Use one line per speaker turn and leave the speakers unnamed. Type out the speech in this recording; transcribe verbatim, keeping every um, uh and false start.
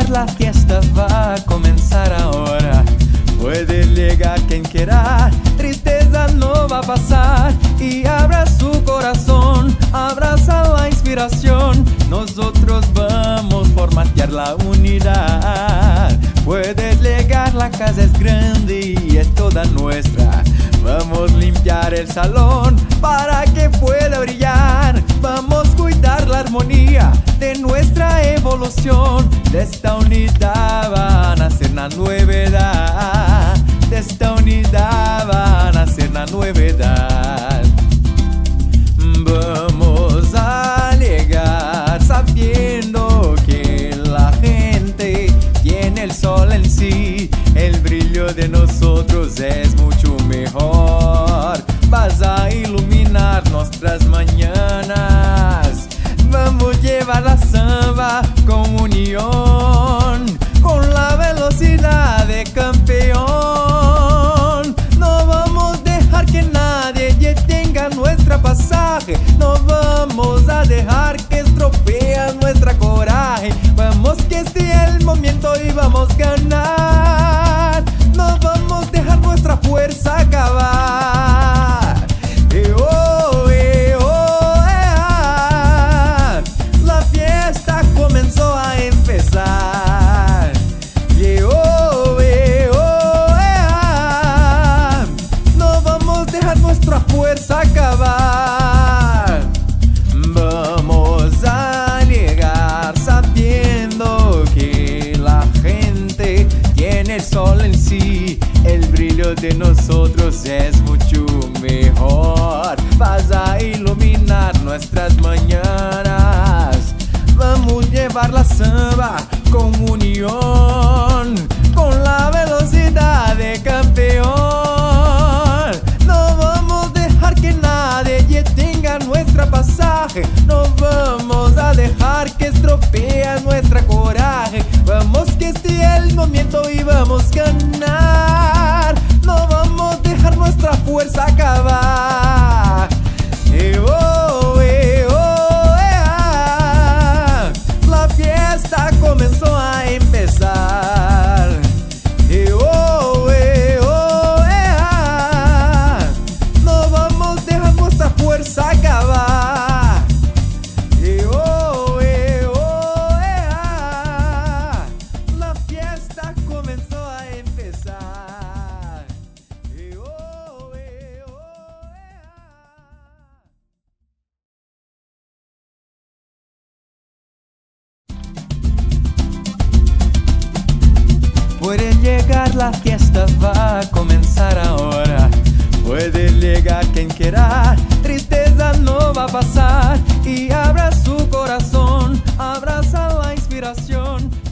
llegar, la fiesta va a comenzar ahora. Puede llegar quien quiera, tristeza no va a pasar. Y abra su corazón, abraza la inspiración. Nosotros vamos a formatear la unidad. Puede llegar, la casa es grande y es toda nuestra. Vamos a limpiar el salón para que pueda brillar. Vamos a cuidar la armonía de nuestra evolución. De esta unidad va a nacer una nueva edad. De esta unidad va a nacer una nueva edad. Vamos a llegar sabiendo que la gente tiene el sol en sí. El brillo de nosotros es mucho mejor. Vas a iluminar nuestras mañanas. Vamos a llevar la samba con unión, con la velocidad de campeón. No vamos a dejar que nadie detenga nuestra pasaje. No vamos a dejar que estropee nuestra coraje. Vamos que este es el momento y vamos a ganar. No vamos a dejar nuestra fuerza acabar. Eh, oh, eh, oh, eh, ah. La fiesta comenzó a empezar. Eh, oh, eh, oh, eh, ah. No vamos a dejar nuestra fuerza acabar. Vamos a llegar sabiendo que la gente tiene el sol en sí. El brillo de nosotros es mucho mejor. Vas a iluminar nuestras mañanas. Vamos a llevar la samba con unión, con la velocidad de campeón. No vamos a dejar que nadie detenga nuestra pasaje. No vamos a dejar que estropee nuestra coraje. Vamos que este es el momento y vamos a ganar. No vamos a dejar nuestra fuerza acabar. Eh, oh, eh, oh, eh, ah. La fiesta comenzó a empezar. Eh, oh, eh, oh, eh, ah. No vamos a dejar nuestra fuerza acabar. Eh, oh, eh, oh, eh, ah. La fiesta comenzó a empezar. Eh, oh, eh, oh, eh, ah. Puede llegar, la fiesta va a comenzar ahora. Puede llegar quien quiera, tristeza no va a pasar. Y abra su corazón, abraza la inspiración.